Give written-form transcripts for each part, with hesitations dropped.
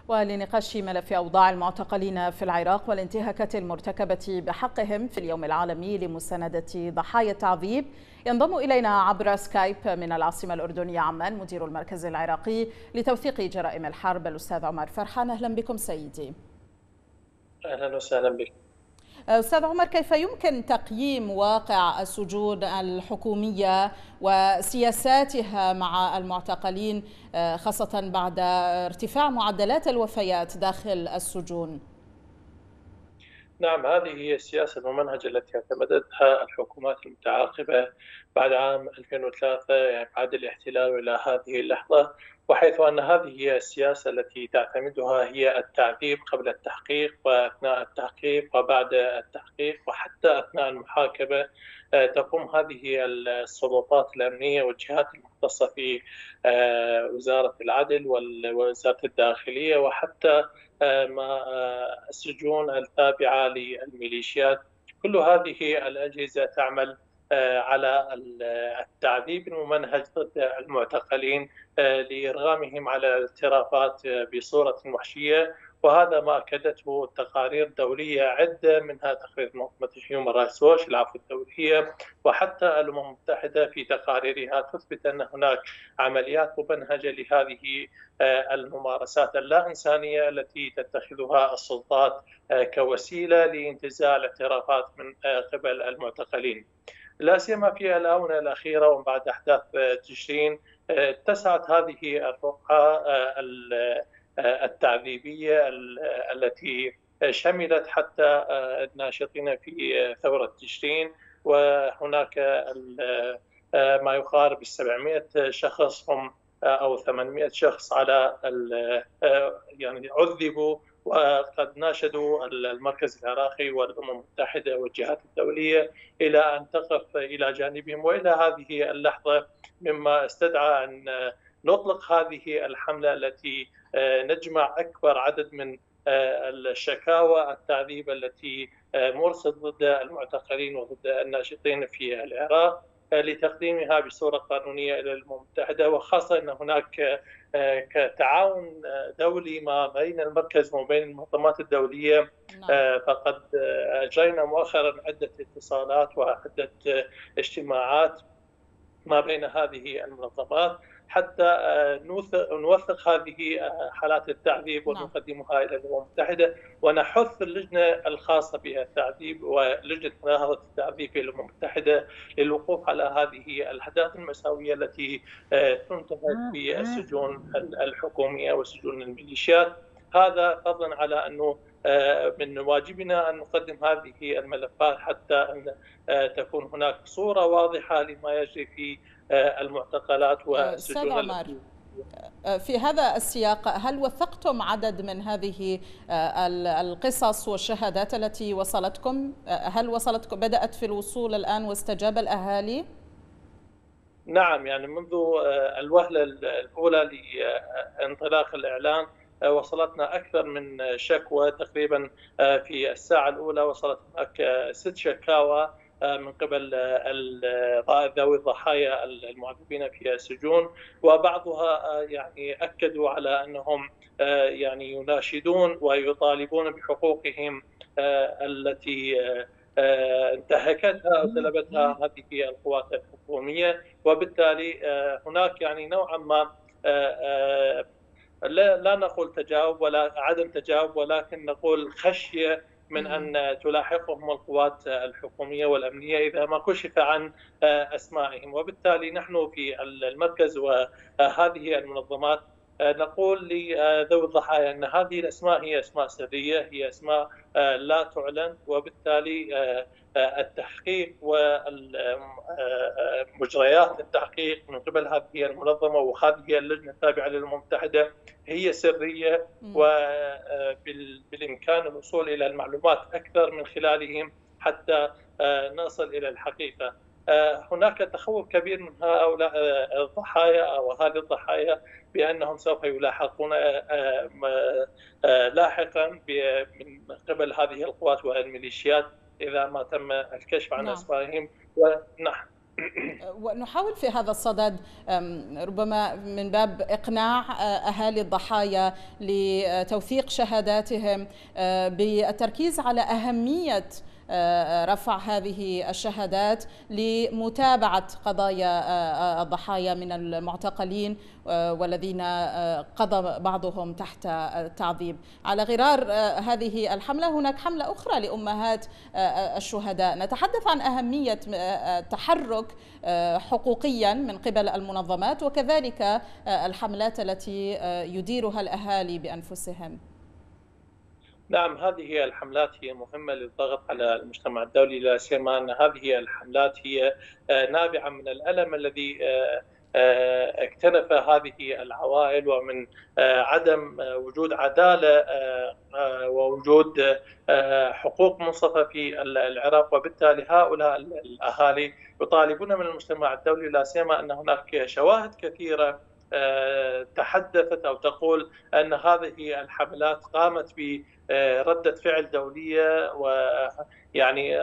ولنقاش ملف أوضاع المعتقلين في العراق والانتهاكات المرتكبة بحقهم في اليوم العالمي لمساندة ضحايا التعذيب، ينضم إلينا عبر سكايب من العاصمة الأردنية عمان مدير المركز العراقي لتوثيق جرائم الحرب الأستاذ عمر فرحان. أهلا بكم سيدي. أهلا وسهلا بك. أستاذ عمر، كيف يمكن تقييم واقع السجون الحكومية وسياساتها مع المعتقلين، خاصة بعد ارتفاع معدلات الوفيات داخل السجون؟ نعم، هذه هي السياسة الممنهجة التي اعتمدتها الحكومات المتعاقبة بعد عام 2003، يعني بعد الاحتلال إلى هذه اللحظة، وحيث أن هذه هي السياسة التي تعتمدها هي التعذيب قبل التحقيق وأثناء التحقيق وبعد التحقيق وحتى أثناء المحاكمة. تقوم هذه السلطات الأمنية والجهات المختصة في وزارة العدل ووزارة الداخلية وحتى السجون التابعة للميليشيات، كل هذه الأجهزة تعمل على التعذيب الممنهج ضد المعتقلين لإرغامهم على الاعترافات بصورة وحشية. وهذا ما أكدته تقارير دولية عدة، منها تقرير منظمة هيومن رايتس ووتش العفو الدولية، وحتى الأمم المتحدة في تقاريرها تثبت أن هناك عمليات ممنهجة لهذه الممارسات اللا إنسانية التي تتخذها السلطات كوسيلة لانتزاع الاعترافات من قبل المعتقلين، لا سيما في الآونة الأخيرة وبعد أحداث تشرين. اتسعت هذه الرقعة التعذيبية التي شملت حتى الناشطين في ثورة تشرين، وهناك ما يقارب 700 شخص هم أو 800 شخص على يعني عذبوا، وقد ناشدوا المركز العراقي والأمم المتحدة والجهات الدولية إلى أن تقف إلى جانبهم. وإلى هذه اللحظة مما استدعى أن نطلق هذه الحملة التي نجمع أكبر عدد من الشكاوى التعذيب التي مورست ضد المعتقلين وضد الناشطين في العراق لتقديمها بصورة قانونية إلى الأمم المتحدة، وخاصة أن هناك كتعاون دولي ما بين المركز وما بين المنظمات الدولية. فقد أجرينا مؤخرا عدة اتصالات وعدة اجتماعات ما بين هذه المنظمات حتى نوثق هذه حالات التعذيب ونقدمها إلى الأمم المتحدة، ونحث اللجنة الخاصة بالتعذيب ولجنة مناهضة التعذيب في الأمم المتحدة للوقوف على هذه الأحداث المأساوية التي تنتهج في السجون الحكومية وسجون الميليشيات. هذا فضلا على أنه من واجبنا أن نقدم هذه الملفات حتى أن تكون هناك صورة واضحة لما يجري في المعتقلات والسجون. في هذا السياق، هل وثقتم عدد من هذه القصص والشهادات التي وصلتكم؟ هل وصلتكم، بدأت في الوصول الآن واستجاب الأهالي؟ نعم، يعني منذ الوهلة الأولى لانطلاق الإعلان وصلتنا أكثر من شكوى. تقريبا في الساعة الأولى وصلت هناك 6 شكاوى من قبل ذوي الضحايا المعذبين في السجون، وبعضها يعني أكدوا على أنهم يعني يناشدون ويطالبون بحقوقهم التي انتهكتها أو سلبتها هذه القوات الحكومية. وبالتالي هناك يعني نوعا ما لا نقول تجاوب ولا عدم تجاوب، ولكن نقول خشية من أن تلاحقهم القوات الحكومية والأمنية إذا ما كشف عن أسمائهم. وبالتالي نحن في المركز وهذه المنظمات نقول لذوي الضحايا أن هذه الأسماء هي أسماء سرية، هي أسماء لا تعلن، وبالتالي التحقيق ومجريات التحقيق من قبل هذه المنظمة وهذه اللجنة التابعة للأمم المتحدة هي سرية، وبالإمكان الوصول إلى المعلومات أكثر من خلالهم حتى نصل إلى الحقيقة. هناك تخوف كبير من هؤلاء الضحايا أو هذه الضحايا بأنهم سوف يلاحقون لاحقا من قبل هذه القوات والميليشيات إذا ما تم الكشف عن أسمائهم. ونحاول في هذا الصدد ربما من باب إقناع أهالي الضحايا لتوثيق شهاداتهم بالتركيز على أهمية رفع هذه الشهادات لمتابعة قضايا الضحايا من المعتقلين والذين قضى بعضهم تحت التعذيب. على غرار هذه الحملة هناك حملة أخرى لأمهات الشهداء، نتحدث عن أهمية التحرك حقوقيا من قبل المنظمات وكذلك الحملات التي يديرها الأهالي بأنفسهم. نعم، هذه الحملات هي مهمة للضغط على المجتمع الدولي، لا سيما أن هذه الحملات هي نابعة من الألم الذي اكتنف هذه العوائل، ومن عدم وجود عدالة ووجود حقوق منصفة في العراق. وبالتالي هؤلاء الأهالي يطالبون من المجتمع الدولي، لا سيما أن هناك شواهد كثيرة تحدثت أو تقول أن هذه الحملات قامت بردة فعل دولية، ويعني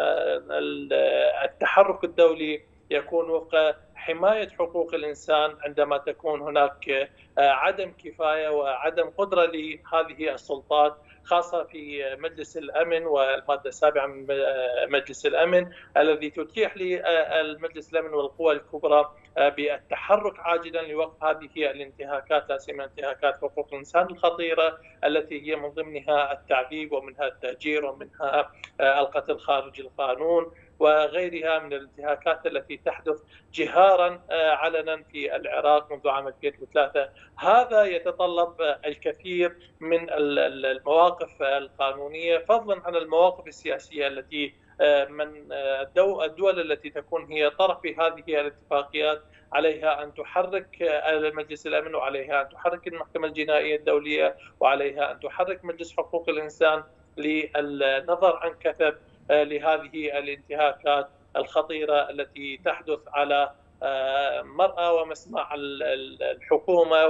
التحرك الدولي يكون وفق حماية حقوق الإنسان عندما تكون هناك عدم كفاية وعدم قدرة لهذه السلطات، خاصة في مجلس الأمن والمادة 7 من مجلس الأمن الذي تتيح للمجلس الأمن والقوى الكبرى بالتحرك عاجلا لوقف هذه الانتهاكات، لا سيما انتهاكات حقوق الإنسان الخطيرة التي هي من ضمنها التعذيب ومنها التهجير ومنها القتل خارج القانون وغيرها من الانتهاكات التي تحدث جهارا علنا في العراق منذ عام 2003. هذا يتطلب الكثير من المواقف القانونية، فضلا عن المواقف السياسية التي من الدول التي تكون هي طرف في هذه الاتفاقيات عليها أن تحرك مجلس الأمن، وعليها أن تحرك المحكمة الجنائية الدولية، وعليها أن تحرك مجلس حقوق الإنسان للنظر عن كثب لهذه الانتهاكات الخطيرة التي تحدث على مرأى ومسمع الحكومة،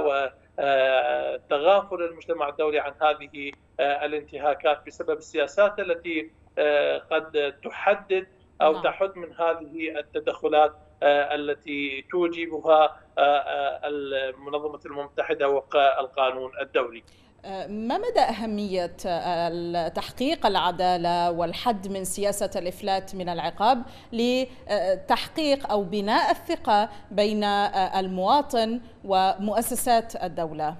وتغافل المجتمع الدولي عن هذه الانتهاكات بسبب السياسات التي قد تحدد أو تحد من هذه التدخلات التي توجبها المنظمة المتحدة وفق القانون الدولي. ما مدى أهمية تحقيق العدالة والحد من سياسة الإفلات من العقاب لتحقيق أو بناء الثقة بين المواطن ومؤسسات الدولة؟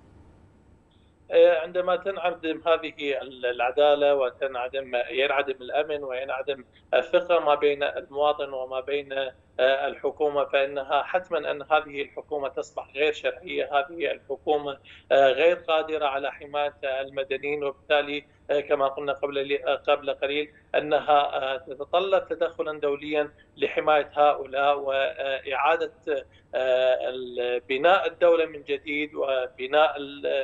عندما تنعدم هذه العدالة ينعدم الأمن وينعدم الثقة ما بين المواطن وما بين الحكومة، فإنها حتما أن هذه الحكومة تصبح غير شرعية، هذه الحكومة غير قادرة على حماية المدنيين، وبالتالي كما قلنا قبل قليل أنها تتطلب تدخلا دوليا لحماية هؤلاء وإعادة بناء الدولة من جديد، وبناء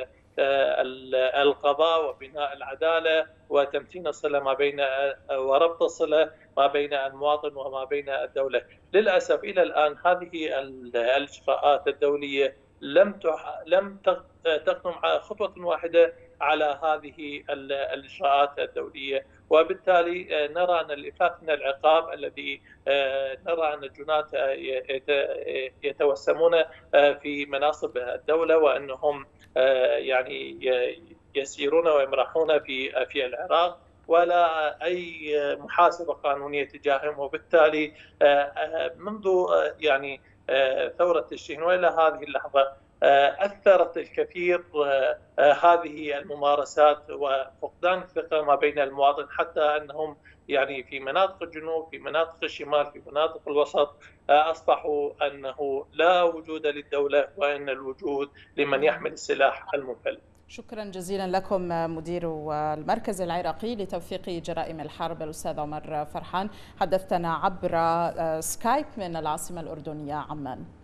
القضاء وبناء العدالة وتمتين الصلة ما بين وربط الصلة ما بين المواطن وما بين الدولة. للأسف إلى الآن هذه الإجراءات الدولية لم تقدم خطوة واحدة على هذه الإجراءات الدولية، وبالتالي نرى أن الإفلات من العقاب الذي نرى أن الجنات يتوسمون في مناصب الدولة وأنهم يعني يسيرون ويمرحون في العراق ولا أي محاسبة قانونية تجاههم. وبالتالي منذ يعني ثورة تشرين وإلى هذه اللحظة أثرت الكثير هذه الممارسات وفقدان الثقة ما بين المواطن، حتى أنهم يعني في مناطق الجنوب، في مناطق الشمال، في مناطق الوسط أصبحوا أنه لا وجود للدولة وأن الوجود لمن يحمل السلاح المنفلت. شكرا جزيلا لكم مدير المركز العراقي لتوثيق جرائم الحرب الأستاذ عمر فرحان، حدثتنا عبر سكايب من العاصمة الأردنية عمان.